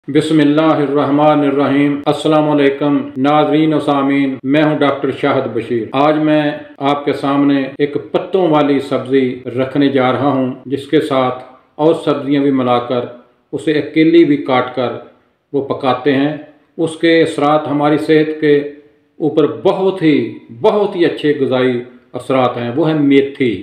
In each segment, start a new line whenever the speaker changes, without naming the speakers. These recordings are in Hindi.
बिस्मिल्लाहिर्रहमानिर्रहीम। अस्सलामुअलैकुम नाज़रीन और सामीन, मैं हूं डॉक्टर शाहिद बशीर। आज मैं आपके सामने एक पत्तों वाली सब्ज़ी रखने जा रहा हूं, जिसके साथ और सब्ज़ियां भी मिलाकर उसे अकेली भी काट कर वो पकाते हैं। उसके असरात हमारी सेहत के ऊपर बहुत ही अच्छे ग़िज़ाई असरात हैं। वो है मेथी।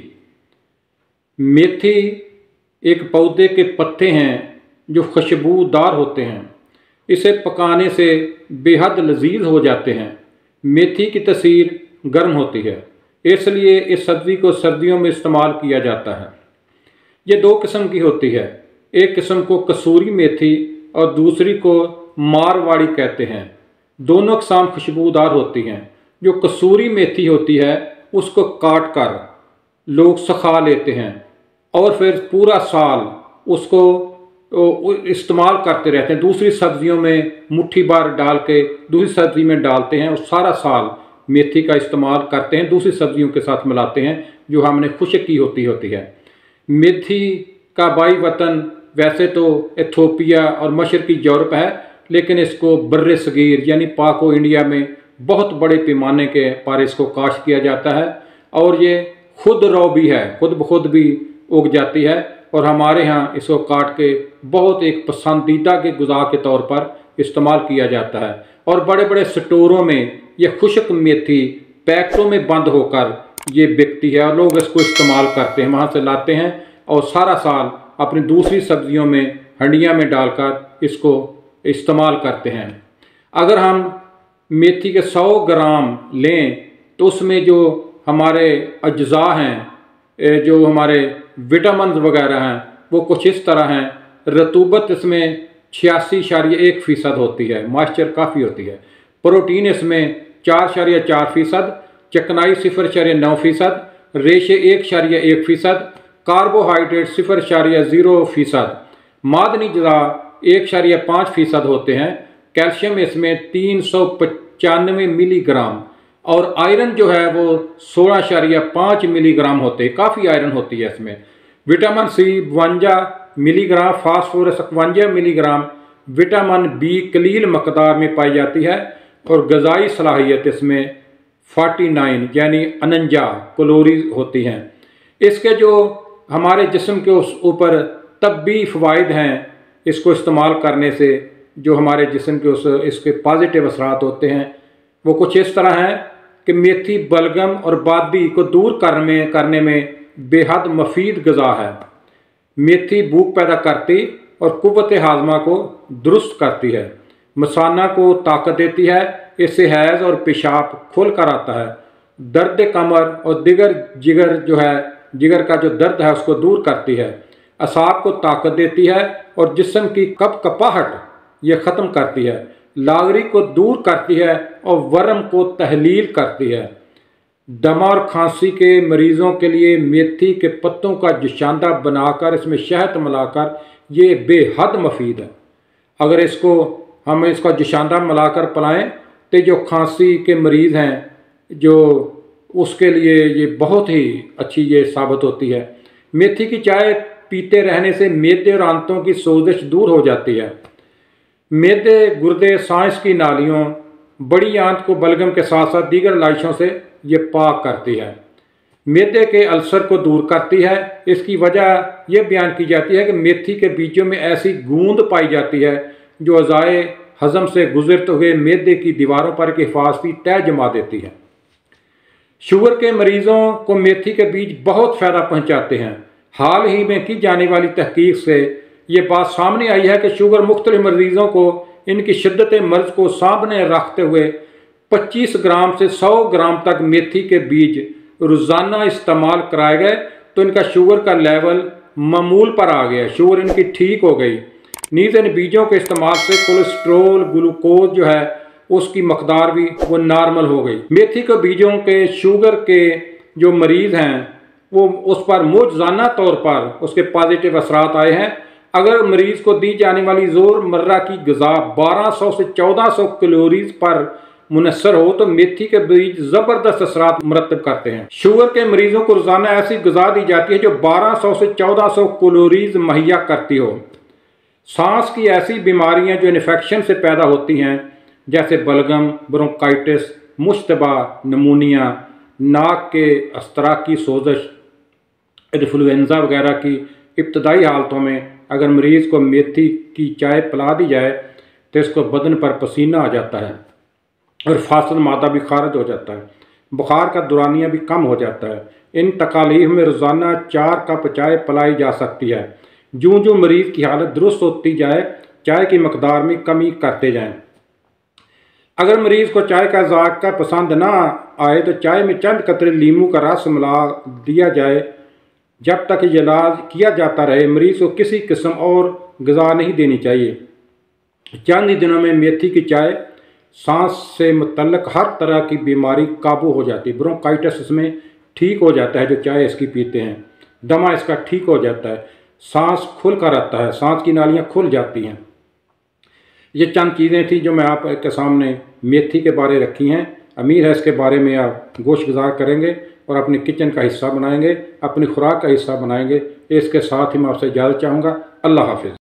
मेथी एक पौधे के पत्ते हैं जो खुशबूदार होते हैं। इसे पकाने से बेहद लजीज हो जाते हैं। मेथी की तसीर गर्म होती है, इसलिए इस सब्ज़ी को सर्दियों में इस्तेमाल किया जाता है। ये दो किस्म की होती है, एक किस्म को कसूरी मेथी और दूसरी को मारवाड़ी कहते हैं। दोनों किस्म खुशबूदार होती हैं। जो कसूरी मेथी होती है उसको काट कर लोग सुखा लेते हैं और फिर पूरा साल उसको इस्तेमाल करते रहते हैं। दूसरी सब्जियों में मुट्ठी भर डाल के दूसरी सब्जी में डालते हैं और सारा साल मेथी का इस्तेमाल करते हैं, दूसरी सब्जियों के साथ मिलाते हैं जो हमने खुश्क की होती है। मेथी का बाई वतन वैसे तो इथियोपिया और मशरकी यूरोप है, लेकिन इसको बर्रे सगीर यानी पाक व इंडिया में बहुत बड़े पैमाने के पर इसको काश्त किया जाता है और ये खुद रो भी है, खुद ब खुद भी उग जाती है। और हमारे यहाँ इसको काट के बहुत एक पसंदीदा के गुज़ा के तौर पर इस्तेमाल किया जाता है। और बड़े बड़े स्टोरों में ये खुश्क मेथी पैकेटों में बंद होकर ये बिकती है और लोग इसको इस्तेमाल करते हैं, वहाँ से लाते हैं और सारा साल अपनी दूसरी सब्जियों में हंडिया में डालकर इसको इस्तेमाल करते हैं। अगर हम मेथी के 100 ग्राम लें तो उसमें जो हमारे अज्जा हैं, जो हमारे विटामिन वगैरह हैं, वो कुछ इस तरह हैं। रतूबत इसमें 86.1% होती है, मॉइस्चर काफ़ी होती है। प्रोटीन इसमें 4.4%, चिकनाई 0.9%, रेशे 1.1%, कार्बोहाइड्रेट 0.0%, मादनी ज़रा 1.5% होते हैं। कैल्शियम इसमें 395 मिलीग्राम और आयरन जो है वो 16.5 मिलीग्राम होते हैं, काफ़ी आयरन होती है इसमें। Vitamin C 52 milligram, phosphorus 51 milligram, vitamin B कलील मकदार में पाई जाती है और ग़िज़ाई सलाहियत इसमें 49 यानी 49 कैलोरीज होती हैं। इसके जो हमारे जिस्म के उस ऊपर तब्बी फ़वाइद हैं, इसको इस्तेमाल करने से जो हमारे जिस्म के उस इसके पॉजिटिव असरात होते हैं वो कुछ इस तरह हैं कि मेथी बलगम और बादी को दूर करने में बेहद मुफीद ग़िज़ा है। मेथी भूख पैदा करती और कुव्वत हाज़मा को दुरुस्त करती है। मसाना को ताकत देती है, इससे हैज़ और पेशाब खुल कर आता है। दर्द कमर और जिगर का जो दर्द है उसको दूर करती है। असाब को ताकत देती है और जिस्म की कपकपाहट ये ख़त्म करती है। लागरी को दूर करती है और वर्म को तहलील करती है। दमा और खांसी के मरीज़ों के लिए मेथी के पत्तों का जुशांदा बनाकर इसमें शहद मिलाकर ये बेहद मुफीद है। अगर हम इसका जुशांदा मिलाकर पिलाएं तो जो खांसी के मरीज़ हैं जो उसके लिए ये बहुत ही अच्छी ये साबित होती है। मेथी की चाय पीते रहने से मैदे और आंतों की सोजिश दूर हो जाती है। मैदे, गुर्दे, सांस की नालियों, बड़ी आंत को बलगम के साथ साथ दीगर लाइशों से ये पाक करती है। मैदे के अल्सर को दूर करती है। इसकी वजह यह बयान की जाती है कि मेथी के बीजों में ऐसी गूंद पाई जाती है जो अज़ाए हज़म से गुजरते हुए मैदे की दीवारों पर एक हिफाजती तह जमा देती है। शुगर के मरीज़ों को मेथी के बीज बहुत फ़ायदा पहुँचाते हैं। हाल ही में की जाने वाली तहकीक से ये बात सामने आई है कि शुगर मुख्तलिफ मरीज़ों को इनकी शिद्दत मर्ज़ को सामने रखते हुए 25 ग्राम से 100 ग्राम तक मेथी के बीज रोज़ाना इस्तेमाल कराए गए तो इनका शुगर का लेवल मामूल पर आ गया, शुगर इनकी ठीक हो गई। नीज़ इन बीजों के इस्तेमाल से कोलेस्ट्रोल, ग्लूकोज जो है उसकी मकदार भी वो नॉर्मल हो गई। मेथी के बीजों के शुगर के जो मरीज़ हैं वो उस पर रोज़ाना तौर पर उसके पॉजिटिव असरात आए हैं। अगर मरीज़ को दी जाने वाली रोज़मर्रा की ग़िज़ा 1200 से 1400 कैलोरीज पर मुनस्सर हो तो मेथी के बीज ज़बरदस्त असरात मुरतब करते हैं। शुगर के मरीज़ों को रोज़ाना ऐसी ग़िज़ा दी जाती है जो 1200 से 1400 कैलोरीज मुहैया करती हो। सांस की ऐसी बीमारियां जो इन्फेक्शन से पैदा होती हैं, जैसे बलगम, ब्रोंकाइटिस, मुश्तबा, नमूनिया, नाक के अस्तरा की सोजश, इन्फ्लुएंजा वगैरह की इब्तदाई हालतों में अगर मरीज़ को मेथी की चाय पिला दी जाए तो इसको बदन पर पसीना आ जाता है और फासल मादा भी खारिज हो जाता है। बुखार का दौरानिया भी कम हो जाता है। इन तकालीफ में रोज़ाना 4 कप चाय पिलाई जा सकती है। जूँ जूँ मरीज़ की हालत दुरुस्त होती जाए, चाय की मकदार में कमी करते जाएं। अगर मरीज़ को चाय का जायका पसंद ना आए तो चाय में चंद कतरे लीमू का रस मिला दिया जाए। जब तक इलाज किया जाता रहे, मरीज़ को किसी किस्म और ग़िज़ा नहीं देनी चाहिए। चंद ही दिनों में मेथी की चाय सांस से मुतल्लक हर तरह की बीमारी काबू हो जाती है। ब्रोंकाइटिस इसमें ठीक हो जाता है जो चाय इसकी पीते हैं। दमा इसका ठीक हो जाता है। सांस खुल कर आता है, सांस की नालियाँ खुल जाती हैं। ये चंद चीज़ें थी जो मैं आपके सामने मेथी के बारे रखी हैं। उम्मीद है इसके बारे में आप गोश गुजार करेंगे और अपने किचन का हिस्सा बनाएंगे, अपनी खुराक का हिस्सा बनाएंगे। इसके साथ ही मैं आपसे इजाज़त चाहूँगा। अल्लाह हाफिज़।